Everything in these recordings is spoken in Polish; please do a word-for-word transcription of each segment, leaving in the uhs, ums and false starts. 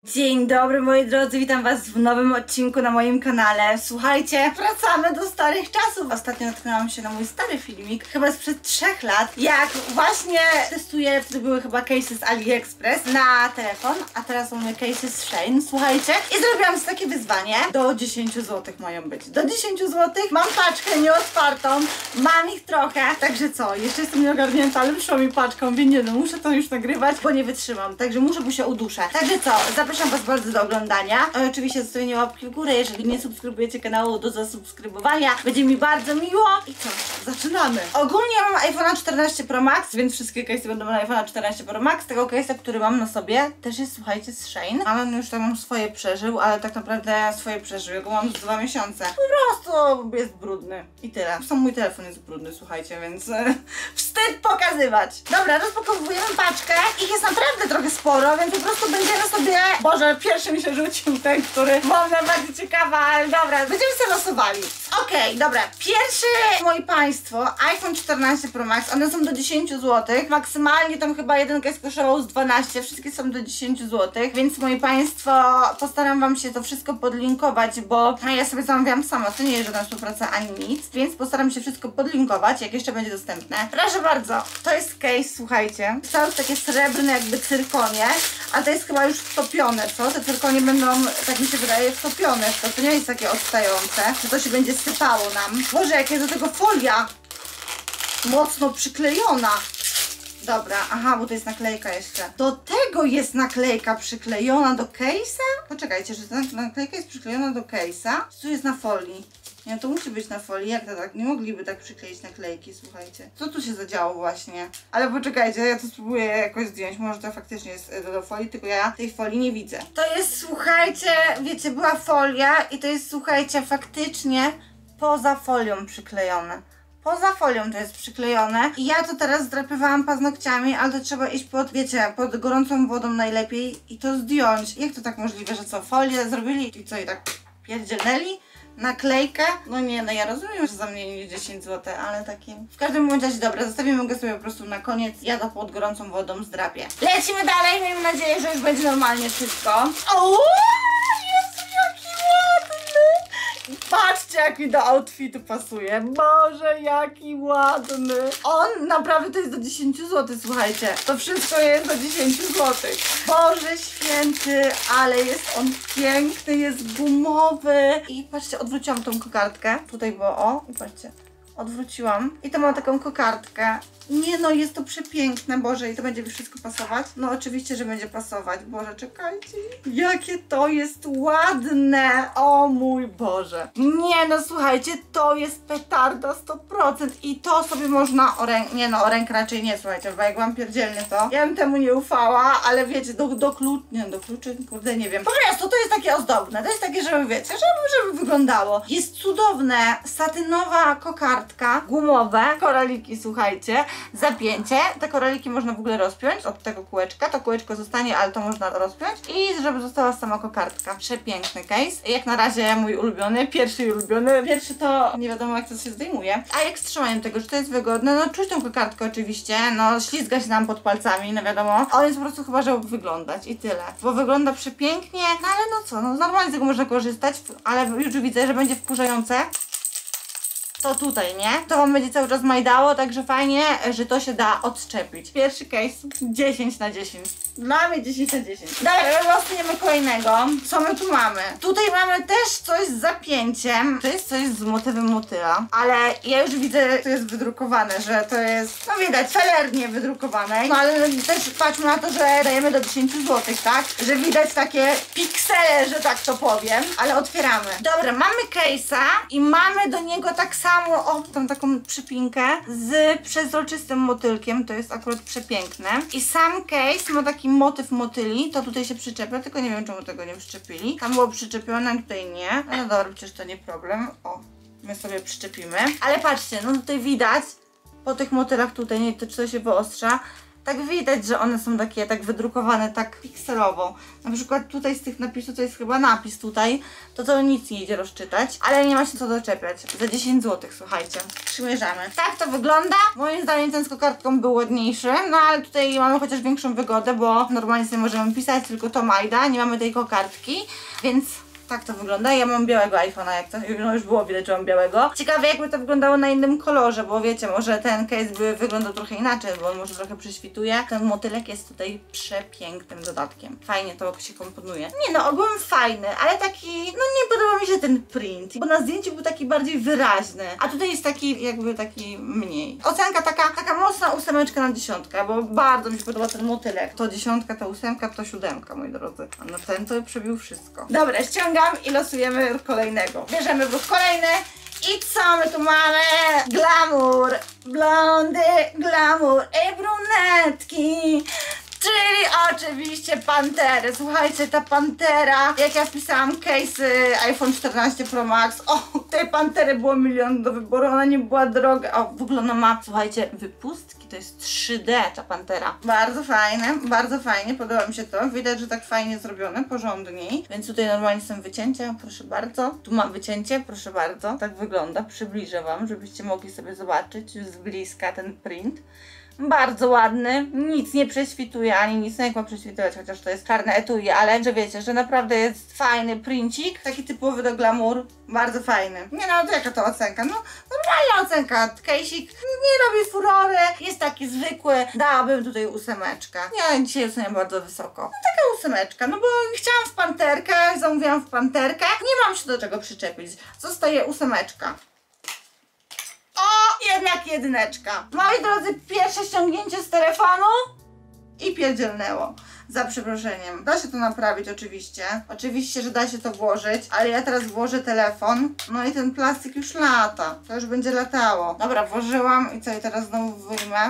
Dzień dobry moi drodzy, witam was w nowym odcinku na moim kanale. Słuchajcie, wracamy do starych czasów. Ostatnio natknęłam się na mój stary filmik, chyba sprzed trzech lat, jak właśnie testuję, to były chyba case'y z AliExpress na telefon, a teraz są case'y z Shein, słuchajcie. I zrobiłam sobie takie wyzwanie, do dziesięciu złotych mają być. Do dziesięciu złotych, mam paczkę nieotwartą, mam ich trochę, także co, jeszcze jestem nieogarnięta, ale wyszła mi paczka, mówię nie no, muszę to już nagrywać, bo nie wytrzymam, także muszę, bo się uduszę. Także co, zapraszam was bardzo do oglądania. E, oczywiście zostawienie łapki w górę, jeżeli nie subskrybujecie kanału, do zasubskrybowania. Będzie mi bardzo miło. I co? Zaczynamy! Ogólnie mam iPhone'a czternaście Pro Max, więc wszystkie case'y będą na iPhone'a czternaście Pro Max. Tego case'a, który mam na sobie, też jest, słuchajcie, z Shein. Ale on już tam mam swoje przeżył, ale tak naprawdę swoje przeżył. Ja go mam z dwa miesiące. Po prostu jest brudny. I tyle. Sam mój telefon jest brudny, słuchajcie, więc e, wstyd pokazywać. Dobra, rozpakowujemy paczkę. Ich jest naprawdę trochę sporo, więc po prostu będziemy sobie... Boże, pierwszy mi się rzucił ten, który mam najbardziej ciekawa, ale dobra, będziemy sobie losowali. Okej, okay, dobra. Pierwszy, moi państwo, iPhone czternaście Pro Max, one są do dziesięciu złotych. Maksymalnie tam chyba jeden case kosztował z dwunastu, wszystkie są do dziesięciu złotych, więc moi państwo, postaram wam się to wszystko podlinkować, bo ja sobie zamawiałam sama, to nie jest żadna współpraca ani nic, więc postaram się wszystko podlinkować, jak jeszcze będzie dostępne. Proszę bardzo, to jest case, słuchajcie, cały takie srebrne jakby cyrkonie, a to jest chyba już wtopione, co? Te cyrkonie będą, tak mi się wydaje, wtopione w to, to nie jest takie odstające, że to się będzie sypało nam. Boże, jak jest do tego folia mocno przyklejona. Dobra, aha, bo to jest naklejka jeszcze. Do tego jest naklejka przyklejona do case'a? Poczekajcie, że ta naklejka jest przyklejona do case'a? Co jest na folii? Nie, to musi być na folii, jak to tak? Nie mogliby tak przykleić naklejki, słuchajcie. Co tu się zadziało właśnie? Ale poczekajcie, ja to spróbuję jakoś zdjąć, może to faktycznie jest do, do folii, tylko ja tej folii nie widzę. To jest, słuchajcie, wiecie, była folia i to jest, słuchajcie, faktycznie poza folią przyklejone. Poza folią to jest przyklejone i ja to teraz zdrapywałam paznokciami, ale to trzeba iść pod, wiecie, pod gorącą wodą najlepiej i to zdjąć. Jak to tak możliwe, że co, folię zrobili i co, i tak pierdzielnęli? Naklejkę? No nie, no ja rozumiem, że za mnie nie dziesięć złotych, ale takim... W każdym razie, dobra, zostawimy go sobie po prostu na koniec, ja to pod gorącą wodą zdrapię. Lecimy dalej, miejmy nadzieję, że już będzie normalnie wszystko. O, Jezu, jaki ładny! Patrzcie, jak mi do outfitu pasuje. Boże, jaki ładny. On naprawdę to jest do dziesięciu złotych, słuchajcie. To wszystko jest do dziesięciu złotych. Boże święty, ale jest on piękny, jest gumowy. I patrzcie, odwróciłam tą kokardkę. Tutaj było, o, i patrzcie. Odwróciłam i to mam taką kokardkę. Nie no, jest to przepiękne, Boże, i to będzie wszystko pasować? No oczywiście, że będzie pasować. Boże, czekajcie. Jakie to jest ładne. O mój Boże. Nie no, słuchajcie, to jest petarda sto procent i to sobie można o rękę, nie no, o rękę raczej nie, słuchajcie, bo jak mam pierdzielnie to, ja bym temu nie ufała, ale wiecie, do, do klucz, nie do kluczy, kurde, nie wiem. Po prostu to jest takie ozdobne, to jest takie, żeby wiecie, żeby, żeby wyglądało. Jest cudowne, satynowa kokardka, gumowe, koraliki, słuchajcie. Zapięcie. Te koraliki można w ogóle rozpiąć od tego kółeczka. To kółeczko zostanie, ale to można rozpiąć. I żeby została sama kokardka. Przepiękny case. Jak na razie mój ulubiony. Pierwszy i ulubiony. Pierwszy to nie wiadomo, jak to się zdejmuje. A jak z trzymaniem tego, czy to jest wygodne? No czuć tą kokardkę oczywiście. No ślizga się nam pod palcami, no wiadomo. On jest po prostu chyba, żeby wyglądać i tyle. Bo wygląda przepięknie. No ale no co, no normalnie z tego można korzystać, ale już widzę, że będzie wkurzające. To tutaj, nie? To wam będzie cały czas majdało, także fajnie, że to się da odczepić. Pierwszy case dziesięć na dziesięć. Dla mnie dziesięć na dziesięć. Dalej, losujemy kolejnego. Co my tu mamy? Tutaj mamy też coś z zapięciem. To jest coś z motywem motyla, ale ja już widzę, że to jest wydrukowane, że to jest, no widać, felernie wydrukowane. No ale też patrzmy na to, że dajemy do dziesięciu złotych, tak? Że widać takie piksele, że tak to powiem. Ale otwieramy. Dobra, mamy case'a i mamy do niego tak samo o, tą taką przypinkę z przezroczystym motylkiem, to jest akurat przepiękne. I sam case ma taki motyw motyli, to tutaj się przyczepia, tylko nie wiem, czemu tego nie przyczepili. Tam było przyczepione, tutaj nie. No dobra, przecież to nie problem. O, my sobie przyczepimy. Ale patrzcie, no tutaj widać po tych motylach tutaj, nie to czy to się wyostrza, tak widać, że one są takie tak wydrukowane, tak pikselowo. Na przykład tutaj z tych napisów, to jest chyba napis tutaj, to to nic nie idzie rozczytać, ale nie ma się co doczepiać. Za dziesięć złotych, słuchajcie. Przymierzamy. Tak to wygląda. Moim zdaniem ten z kokardką był ładniejszy, no ale tutaj mamy chociaż większą wygodę, bo normalnie sobie możemy pisać, tylko to Majda, nie mamy tej kokardki, więc tak to wygląda. Ja mam białego iPhone'a, jak to no już było widać, że mam białego. Ciekawe, jakby to wyglądało na innym kolorze, bo wiecie, może ten case by wyglądał trochę inaczej, bo on może trochę prześwituje. Ten motylek jest tutaj przepięknym dodatkiem. Fajnie to się komponuje. Nie no, ogółem fajny, ale taki, no nie podoba mi się ten print, bo na zdjęciu był taki bardziej wyraźny, a tutaj jest taki jakby taki mniej. Ocenka taka, taka mocna ósemeczka na dziesiątkę, bo bardzo mi się podoba ten motylek. To dziesiątka, to ósemka, to siódemka, moi drodzy. A no ten to przebił wszystko. Dobra, ściągam i losujemy kolejnego. Bierzemy wróg kolejny. I co my tu mamy? Glamour, blondy, glamour i brunetki. Czyli oczywiście pantery. Słuchajcie, ta pantera, jak ja wpisałam case iPhone czternaście Pro Max, o, tej pantery było milion do wyboru, ona nie była droga. O, w ogóle ona ma, słuchajcie, wypustki, to jest trzy D ta pantera. Bardzo fajne, bardzo fajnie, podoba mi się to. Widać, że tak fajnie zrobione, porządniej. Więc tutaj normalnie są wycięcia, proszę bardzo. Tu mam wycięcie, proszę bardzo. Tak wygląda, przybliżę wam, żebyście mogli sobie zobaczyć z bliska ten print. Bardzo ładny, nic nie prześwituje, ani nic, no jak ma prześwitować, chociaż to jest czarne etui, ale że wiecie, że naprawdę jest fajny princik, taki typowy do glamour, bardzo fajny. Nie no, to jaka to ocenka? No, normalna ocenka, case'ik nie robi furory, jest taki zwykły, dałabym tutaj ósemeczkę. Ja dzisiaj oceniam bardzo wysoko. No taka ósemeczka, no bo chciałam w panterkę, zamówiłam w panterkę, nie mam się do czego przyczepić, zostaje ósemeczka. O, jednak jedyneczka. Moi drodzy, pierwsze ściągnięcie z telefonu i pierdzielnęło. Za przeproszeniem. Da się to naprawić oczywiście. Oczywiście, że da się to włożyć, ale ja teraz włożę telefon. No i ten plastik już lata. To już będzie latało. Dobra, włożyłam i co, i teraz znowu wyjmę.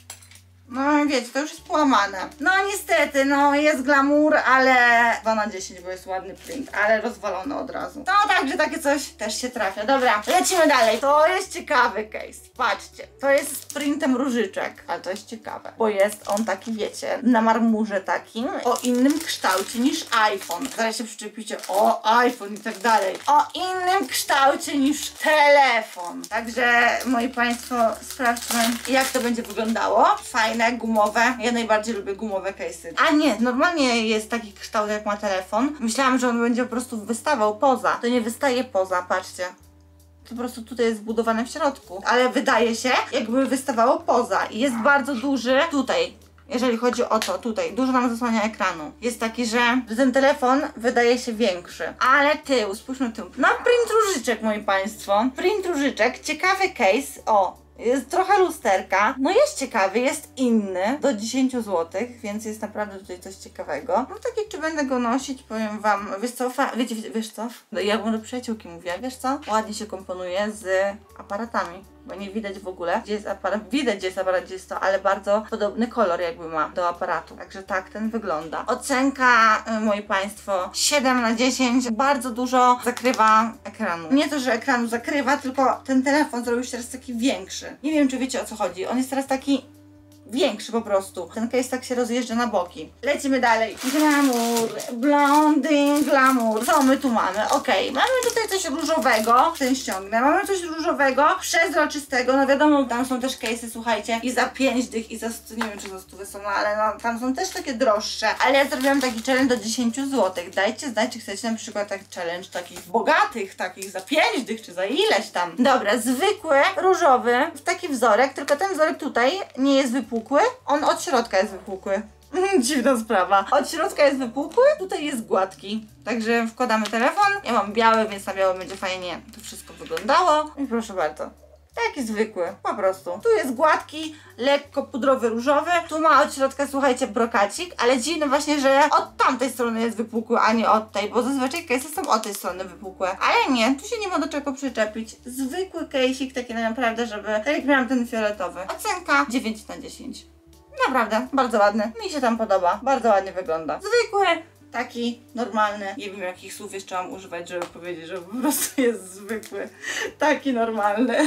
No wiecie, to już jest połamane. No niestety, no jest glamour, ale dwa na dziesięć, bo jest ładny print, ale rozwalony od razu. No także takie coś też się trafia. Dobra, lecimy dalej. To jest ciekawy case. Patrzcie, to jest z printem różyczek, ale to jest ciekawe, bo jest on taki, wiecie, na marmurze takim, o innym kształcie niż iPhone. Zaraz się przyczepicie, o iPhone i tak dalej. O innym kształcie niż telefon. Także, moi Państwo, sprawdźmy, jak to będzie wyglądało. Fajne, gumowe. Ja najbardziej lubię gumowe case'y. A nie, normalnie jest taki kształt, jak ma telefon. Myślałam, że on będzie po prostu wystawał poza. To nie wystaje poza, patrzcie. To po prostu tutaj jest zbudowane w środku. Ale wydaje się, jakby wystawało poza. I jest bardzo duży tutaj. Jeżeli chodzi o to, tutaj, dużo nam zasłania ekranu. Jest taki, że ten telefon wydaje się większy. Ale tył, spójrzmy tył. No print różyczek, moi Państwo. Print różyczek, ciekawy case. O, jest trochę lusterka. No jest ciekawy, jest inny. Do dziesięć złotych, więc jest naprawdę tutaj coś ciekawego. No taki, czy będę go nosić, powiem wam. Wiesz co, wiecie, wiesz co? No, ja bym do przyjaciółki mówiła, wiesz co? Ładnie się komponuje z aparatami. Bo nie widać w ogóle, gdzie jest aparat. Widać, gdzie jest aparat, gdzie jest to, ale bardzo podobny kolor jakby ma do aparatu. Także tak ten wygląda. Ocenka, moi Państwo, siedem na dziesięć. Bardzo dużo zakrywa ekranu. Nie to, że ekranu zakrywa, tylko ten telefon zrobił się teraz taki większy. Nie wiem, czy wiecie, o co chodzi. On jest teraz taki większy po prostu. Ten case tak się rozjeżdża na boki. Lecimy dalej. Glamour, blondyn, glamour. Co my tu mamy? Okej, okay. Mamy tutaj coś różowego. Ten ściągnę. Mamy coś różowego, przezroczystego. No wiadomo, tam są też case'y, słuchajcie, i za pięć dych, i za sto, nie wiem, czy za sto są, no, ale no, tam są też takie droższe. Ale ja zrobiłam taki challenge do dziesięć złotych. Dajcie znać, czy chcecie na przykład taki challenge takich bogatych, takich za pięć dych, czy za ileś tam. Dobra, zwykły, różowy, taki wzorek, tylko ten wzorek tutaj nie jest wypłukły. On od środka jest wypłukły. Dziwna sprawa. Od środka jest wypłukły, tutaj jest gładki. Także wkładamy telefon. Ja mam biały, więc na biało będzie fajnie to wszystko wyglądało. I proszę bardzo. Taki zwykły, po prostu. Tu jest gładki, lekko pudrowy, różowy. Tu ma od środka, słuchajcie, brokacik, ale dziwne właśnie, że od tamtej strony jest wypukły, a nie od tej, bo zazwyczaj case'y są od tej strony wypukłe. Ale nie, tu się nie ma do czego przyczepić. Zwykły case'ik, taki naprawdę, żeby... Tak jak miałam ten fioletowy. Ocenka dziewięć na dziesięć. Naprawdę, bardzo ładny. Mi się tam podoba. Bardzo ładnie wygląda. Zwykły, taki normalny. Nie wiem, jakich słów jeszcze mam używać, żeby powiedzieć, że po prostu jest zwykły. Taki normalny.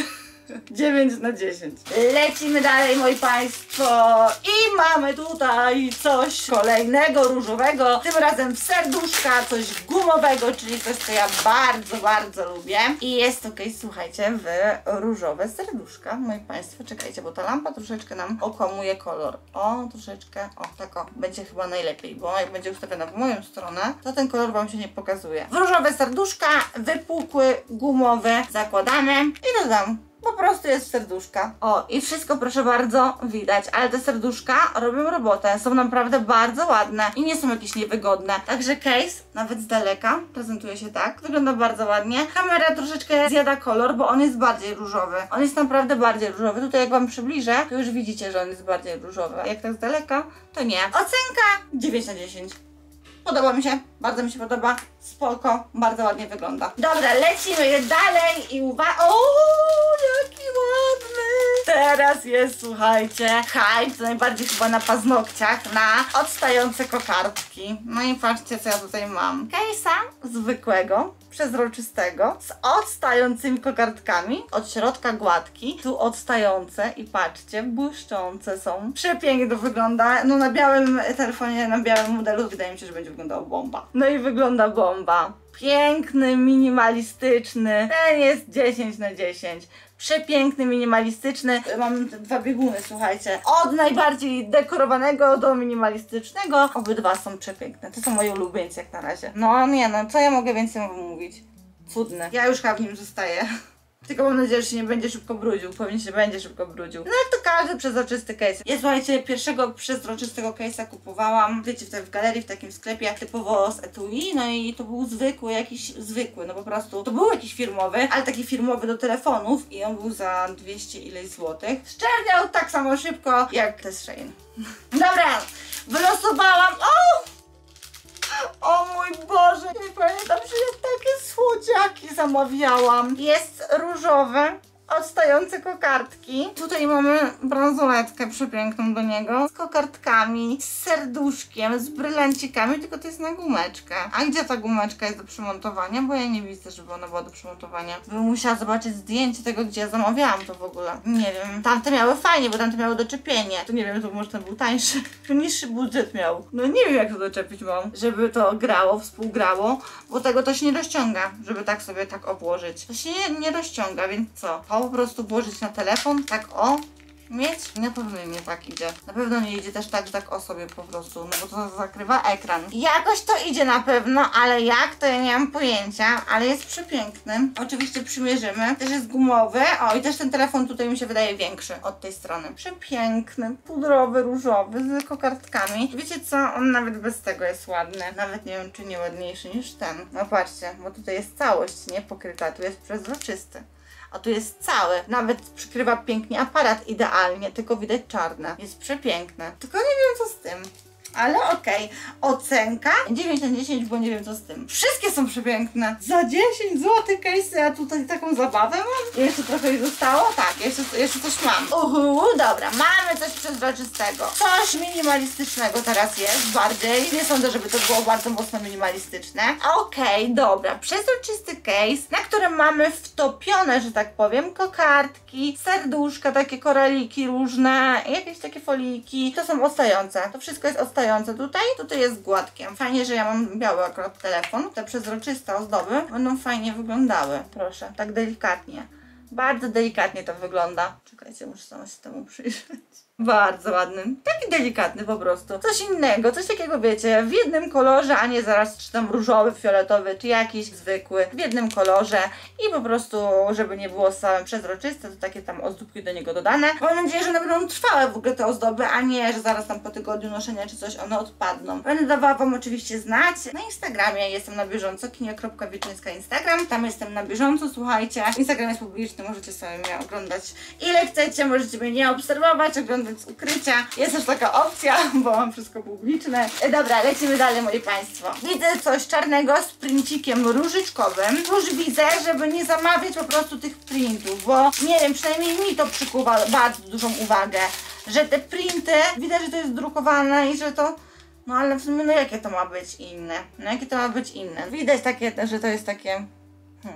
dziewięć na dziesięć. Lecimy dalej, moi Państwo. I mamy tutaj coś kolejnego, różowego. Tym razem w serduszka, coś gumowego, czyli coś, co ja bardzo, bardzo lubię. I jest to case, słuchajcie, w różowe serduszka. Moi Państwo, czekajcie, bo ta lampa troszeczkę nam okłamuje kolor. O, troszeczkę, o, tak o, będzie chyba najlepiej, bo jak będzie ustawiona w moją stronę, to ten kolor Wam się nie pokazuje. W różowe serduszka, wypukły, gumowe, zakładamy i dodam. Po prostu jest serduszka. O, i wszystko, proszę bardzo, widać, ale te serduszka robią robotę, są naprawdę bardzo ładne i nie są jakieś niewygodne. Także case, nawet z daleka, prezentuje się tak, wygląda bardzo ładnie. Kamera troszeczkę zjada kolor, bo on jest bardziej różowy. On jest naprawdę bardziej różowy. Tutaj jak Wam przybliżę, to już widzicie, że on jest bardziej różowy. A jak tak z daleka, to nie. Ocenka dziewięć na dziesięć. Podoba mi się, bardzo mi się podoba, spoko, bardzo ładnie wygląda. Dobra, lecimy dalej i uwaga, o, jaki ładny! Teraz jest, słuchajcie, hype, najbardziej chyba na paznokciach, na odstające kokardki. No i patrzcie, co ja tutaj mam. Case'a zwykłego, przezroczystego, z odstającymi kokardkami, od środka gładki, tu odstające i patrzcie, błyszczące są. Przepięknie to wygląda, no na białym telefonie, na białym modelu wydaje mi się, że będzie wyglądało bomba. No i wygląda bomba. Piękny, minimalistyczny, ten jest dziesięć na dziesięć. Przepiękny, minimalistyczny. Mam te dwa bieguny, słuchajcie. Od najbardziej dekorowanego do minimalistycznego. Obydwa są przepiękne. To są moje ulubieńcy jak na razie. No nie no, co ja mogę więcej mówić? Cudne. Ja już chyba w nim zostaję. Tylko mam nadzieję, że się nie będzie szybko brudził. Pewnie się będzie szybko brudził. No jak to każdy przezroczysty case. Ja, słuchajcie, pierwszego przezroczystego case'a kupowałam, wiecie, w, w galerii, w takim sklepie typowo z etui. No i to był zwykły, jakiś zwykły, no po prostu. To był jakiś firmowy, ale taki firmowy do telefonów i on był za dwieście ileś złotych. Szczerniał tak samo szybko jak te z Shein. Dobra, wylosowałam. O! O mój Boże, nie pamiętam, że ja takie słodziaki zamawiałam. Jest różowy, odstające kokardki. Tutaj mamy bransoletkę przepiękną do niego, z kokardkami, z serduszkiem, z brylancikami, tylko to jest na gumeczkę. A gdzie ta gumeczka jest do przymontowania? Bo ja nie widzę, żeby ona była do przymontowania. Bym musiała zobaczyć zdjęcie tego, gdzie ja zamawiałam to w ogóle. Nie wiem. Tamte miały fajnie, bo tamte miały doczepienie. To nie wiem, to może ten był tańszy. Niższy budżet miał. No nie wiem, jak to doczepić mam, żeby to grało, współgrało, bo tego to się nie rozciąga, żeby tak sobie tak obłożyć. To się nie, nie rozciąga, więc co? Po prostu włożyć na telefon, tak o, mieć? Na pewno nie tak idzie. Na pewno nie idzie też tak, tak o sobie po prostu, no bo to zakrywa ekran. Jakoś to idzie na pewno, ale jak, to ja nie mam pojęcia, ale jest przepiękny. Oczywiście przymierzymy. Też jest gumowy. O, i też ten telefon tutaj mi się wydaje większy od tej strony. Przepiękny, pudrowy, różowy, z kokardkami. Wiecie co? On nawet bez tego jest ładny. Nawet nie wiem, czy nie ładniejszy niż ten. No patrzcie, bo tutaj jest całość, nie? Pokryta, tu jest przezroczysty. A tu jest cały. Nawet przykrywa pięknie aparat idealnie, tylko widać czarne. Jest przepiękne. Tylko nie wiem, co z tym. Ale okej. Okay. Ocenka dziewięć na dziesięć, bo nie wiem, co z tym. Wszystkie są przepiękne. Za dziesięć złotych case, a tutaj taką zabawę mam. Jeszcze trochę mi zostało? Tak, jeszcze, jeszcze coś mam. Uhu, dobra, mamy coś przezroczystego. Coś minimalistycznego teraz jest, bardziej. Nie sądzę, żeby to było bardzo mocno minimalistyczne. Okej, okay, dobra. Przezroczysty case, na którym mamy wtopione, że tak powiem, kokardki, serduszka, takie koraliki różne, jakieś takie foliki. To są odstające. To wszystko jest odstające tutaj. Tutaj jest gładkie. Fajnie, że ja mam biały akurat telefon. Te przezroczyste ozdoby będą fajnie wyglądały. Proszę, tak delikatnie. Bardzo delikatnie to wygląda. Czekajcie, muszę sama się temu przyjrzeć. Bardzo ładny. Taki delikatny po prostu. Coś innego, coś takiego wiecie, w jednym kolorze, a nie zaraz czy tam różowy, fioletowy, czy jakiś zwykły. W jednym kolorze i po prostu, żeby nie było całe przezroczyste, to takie tam ozdóbki do niego dodane. Mam nadzieję, że one będą trwałe w ogóle te ozdoby, a nie, że zaraz tam po tygodniu noszenia czy coś one odpadną. Będę dawała Wam oczywiście znać. Na Instagramie jestem na bieżąco, kinia kropka witryńska Instagram. Tam jestem na bieżąco, słuchajcie. Instagram jest publiczny, możecie sobie mnie oglądać ile chcecie, możecie mnie nie obserwować, oglądać z ukrycia. Jest też taka opcja, bo mam wszystko publiczne. Dobra, lecimy dalej, moi Państwo. Widzę coś czarnego z princikiem różyczkowym. Już widzę, żeby nie zamawiać po prostu tych printów, bo nie wiem, przynajmniej mi to przykuwa bardzo dużą uwagę, że te printy, widać, że to jest drukowane i że to... No ale w sumie, no jakie to ma być inne? No jakie to ma być inne? Widać takie, że to jest takie... Hmm.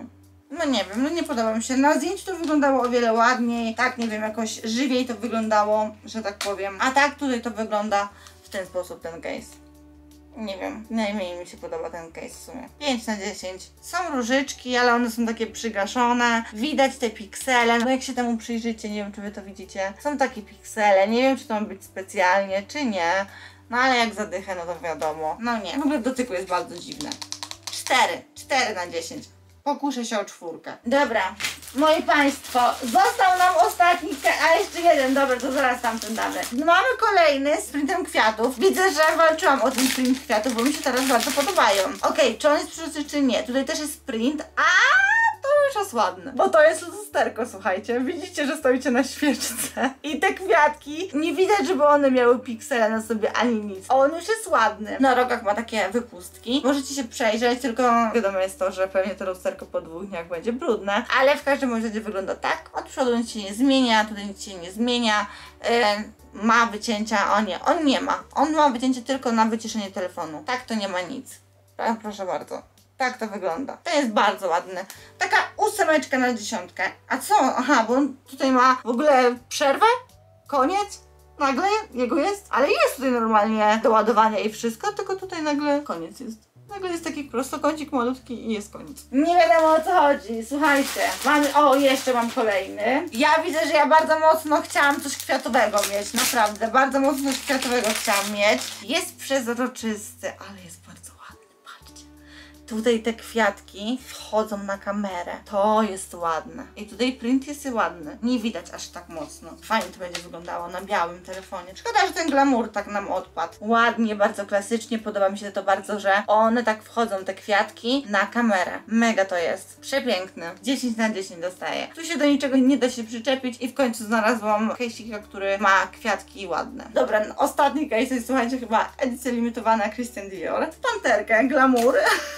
No nie wiem, no nie podoba mi się. Na zdjęciu to wyglądało o wiele ładniej. Tak, nie wiem, jakoś żywiej to wyglądało, że tak powiem. A tak tutaj to wygląda w ten sposób, ten case. Nie wiem, najmniej mi się podoba ten case w sumie. pięć na dziesięć. Są różyczki, ale one są takie przygaszone. Widać te piksele. No jak się temu przyjrzycie, nie wiem czy wy to widzicie. Są takie piksele, nie wiem czy to ma być specjalnie, czy nie. No ale jak zadychę, no to wiadomo. No nie, w ogóle w dotyku jest bardzo dziwne. cztery. cztery na dziesięć. Pokuszę się o czwórkę. Dobra, moi państwo, został nam ostatni, a jeszcze jeden, dobra, to zaraz tamten damy. Mamy kolejny z printem kwiatów. Widzę, że walczyłam o ten print kwiatów, bo mi się teraz bardzo podobają. Okej, okay, czy on jest przejrzysty, czy nie? Tutaj też jest print, a to już jest ładne. Bo to jest lusterko, słuchajcie. Widzicie, że stoicie na świeczce. I te kwiatki, nie widać, żeby one miały piksele na sobie ani nic. A on już jest ładny. Na rogach ma takie wypustki. Możecie się przejrzeć, tylko wiadomo jest to, że pewnie to lusterko po dwóch dniach będzie brudne. Ale w każdym razie wygląda tak. Od przodu nic się nie zmienia, tutaj nic się nie zmienia. Yy, ma wycięcia, o nie, on nie ma. On ma wycięcie tylko na wyciszenie telefonu. Tak to nie ma nic. Proszę bardzo. Tak to wygląda. To jest bardzo ładny. Taka ósemeczka na dziesiątkę. A co? Aha, bo on tutaj ma w ogóle przerwę? Koniec? Nagle jego jest? Ale jest tutaj normalnie do ładowania i wszystko, tylko tutaj nagle koniec jest. Nagle jest taki prostokącik malutki i jest koniec. Nie wiadomo o co chodzi. Słuchajcie, mamy... O, jeszcze mam kolejny. Ja widzę, że ja bardzo mocno chciałam coś kwiatowego mieć. Naprawdę, bardzo mocno coś kwiatowego chciałam mieć. Jest przezroczysty, ale jest bardzo ładny. Patrzcie. Tutaj te kwiatki wchodzą na kamerę. To jest ładne. I tutaj print jest ładny. Nie widać aż tak mocno. Fajnie to będzie wyglądało na białym telefonie. Szkoda, że ten glamour tak nam odpadł. Ładnie, bardzo klasycznie. Podoba mi się to bardzo, że one tak wchodzą, te kwiatki, na kamerę. Mega to jest. Przepiękny. dziesięć na dziesięć dostaję. Tu się do niczego nie da się przyczepić i w końcu znalazłam case'ika, który ma kwiatki ładne. Dobra, ostatni case jest, słuchajcie, chyba edycja limitowana Christian Dior. Panterkę, glamour.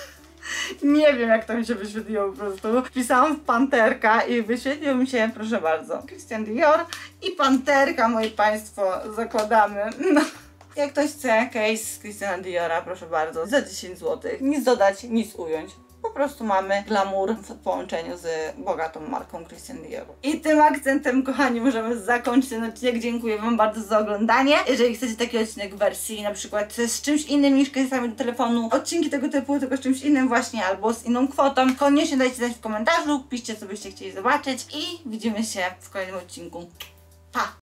Nie wiem, jak to mi się wyświetliło po prostu. Wpisałam w panterka i wyświetlił mi się, proszę bardzo, Christian Dior i panterka, moi państwo, zakładamy. No. Jak ktoś chce case z Christiana Diora, proszę bardzo, za dziesięć złotych. Nic dodać, nic ująć. Po prostu mamy glamour w połączeniu z bogatą marką Christian Dior. I tym akcentem, kochani, możemy zakończyć ten odcinek. Dziękuję wam bardzo za oglądanie. Jeżeli chcecie taki odcinek w wersji na przykład z czymś innym niż case'ami do telefonu, odcinki tego typu, tylko z czymś innym właśnie, albo z inną kwotą, koniecznie dajcie znać w komentarzu, piszcie, co byście chcieli zobaczyć i widzimy się w kolejnym odcinku. Pa!